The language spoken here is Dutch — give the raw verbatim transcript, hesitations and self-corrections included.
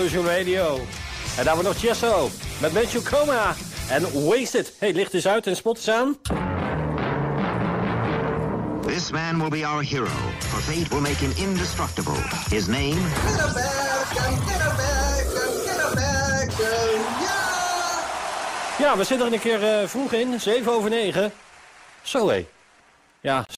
Illusion Radio. En daar we nog Chesso met Metro Coma en Wasted. Hey, licht is uit en spot is aan. This man will be our hero, for fate will make him indestructible. His name... Get him back, get him back, get him back, ja! Ja, we zitten er een keer uh, vroeg in, zeven over negen. Zo hé. Ja.